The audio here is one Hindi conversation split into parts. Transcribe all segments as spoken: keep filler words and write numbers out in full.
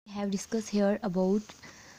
have discussed here about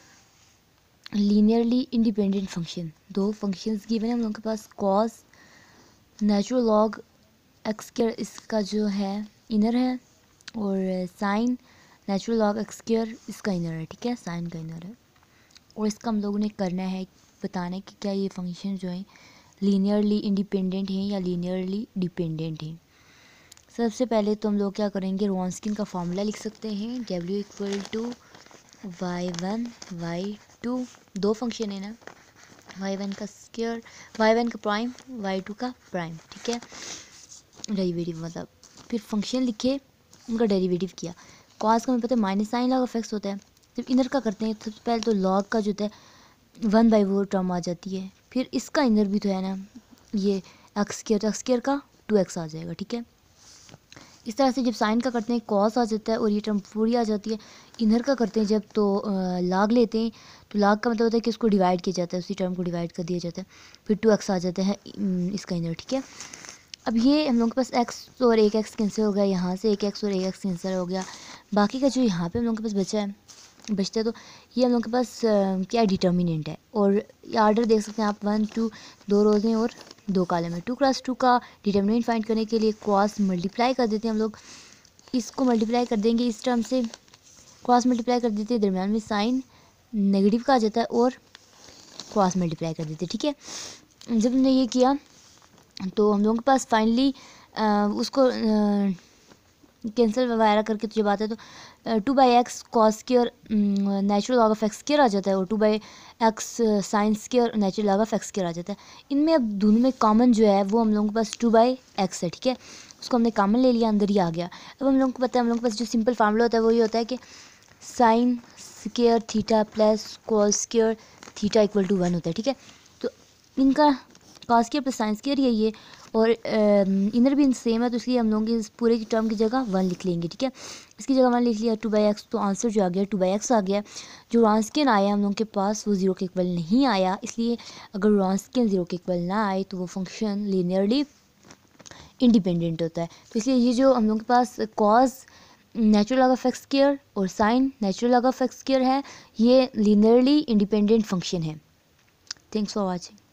linearly independent function. दो functions given है हम लोगों के पास, cos natural log x square इसका जो है इनर है और sin natural log x square इसका इनर है, ठीक है, sin का इनर है। और इसका हम लोगों ने करना है बताना है कि क्या ये फंक्शन जो है लीनियरली इंडिपेंडेंट हैं या लीनियरली डिपेंडेंट हैं। सबसे पहले तो हम लोग क्या करेंगे, रॉन्स्किन का फार्मूला लिख सकते हैं, w equal to y one y two, दो फंक्शन है ना, वाई वन का स्क्वायर, वाई वन का प्राइम, वाई टू का प्राइम, ठीक है, डेरिवेटिव मतलब। फिर फंक्शन लिखे, उनका डेरिवेटिव किया। कॉस का हमें पता है माइनस साइन लॉग इफेक्ट्स होता है। जब इनर का करते हैं सबसे पहले तो लॉग का जो होता है वन बाई वो टर्म आ जाती है, फिर इसका इनर भी तो है ना, ये एक्स स्क्वायर, एक्स स्क्वायर का टू एक्स आ जाएगा, ठीक है। इस तरह से जब साइन का करते हैं कॉस आ जाता है और ये टर्म पूरी आ जाती है। इनर का करते हैं जब तो लाग लेते हैं, तो लाग का मतलब होता है कि उसको डिवाइड किया जाता है, उसी टर्म को डिवाइड कर दिया जाता है, फिर टू एक्स आ जाता है इसका इनर, ठीक है। अब ये हम लोगों के पास एक्स और एक एक्स कैंसिल हो गया, यहाँ से एक एक्स और एक एक्स कैंसिल हो गया, बाकी का जो यहाँ पे हम लोगों के पास बचा है बचता है तो ये हम लोगों के पास आ, क्या डिटर्मिनेंट है। और ये आर्डर देख सकते हैं आप, वन टू, दो रोज हैं और दो कॉलम है। टू क्लास टू का डिटर्मिनेंट फाइंड करने के लिए क्रॉस मल्टीप्लाई कर देते हैं हम लोग, इसको मल्टीप्लाई कर देंगे इस टर्म से, क्रॉस मल्टीप्लाई कर देते हैं, दरम्यान में साइन नेगेटिव का आ जाता है और क्रॉस मल्टीप्लाई कर देते हैं, ठीक है। जब हमने ये किया तो हम लोगों के पास फाइनली उसको कैंसिल वगैरह करके तो जब आता है तो two by x cos square natural log of x square आ जाता है और two by x sine square natural log of x square आ जाता है। इनमें अब दोनों में कॉमन जो है वो हम लोगों के पास टू बाई एक्स है, ठीक है, उसको हमने कॉमन ले लिया, अंदर ही आ गया। अब हम लोगों को पता है, हम लोगों के पास जो सिंपल फार्मूला होता है वो ये होता है कि sine square theta plus cos square theta equal to one होता है, ठीक है। तो इनका cos square plus sine square यही है और इनर भी सेम है, तो इसलिए हम लोग इस पूरे की टर्म की जगह वन लिख लेंगे, ठीक है। इसकी जगह वन लिख लिया, टू बाई एक्स, तो आंसर जो आ गया टू बाई एक्स आ गया। जो रॉन्स्किन आया हम लोग के पास वो ज़ीरो के इक्वल नहीं आया, इसलिए अगर रॉन्स्किन ज़ीरो के इक्वल ना आए तो वो फंक्शन लीनियरली इंडिपेंडेंट होता है। तो इसलिए ये जो हम लोग के पास cos natural log of x square और sine natural log of x square है, ये लीनियरली इंडिपेंडेंट फंक्शन है। Thanks for watching.